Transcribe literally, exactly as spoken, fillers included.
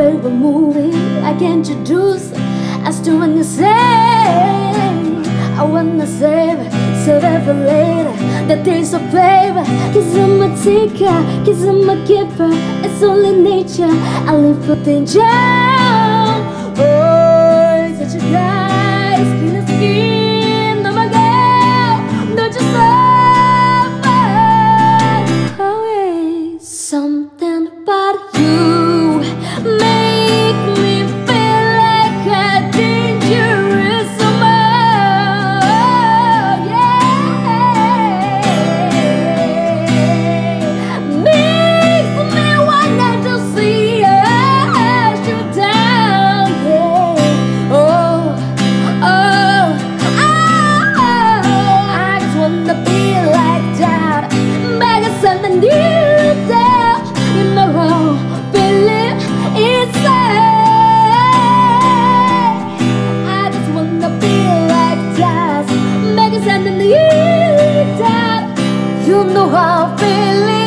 favorite movie I can introduce as to when you say I wanna save it, save it for later. The taste of flavor, cause I'm a taker, cause I'm a giver. It's only nature, I live for danger. Oh, such a guy, skin to skin. Oh my girl, don't you suffer. Oh, yeah. Something about you make me feel like a dangerous woman. Yeah, makes me wanna to see us shoot down. Yeah, oh, oh, oh, I just wanna be like that, but it's something new that you know how feeling inside. I just wanna be like that, make it something new that you know how feeling.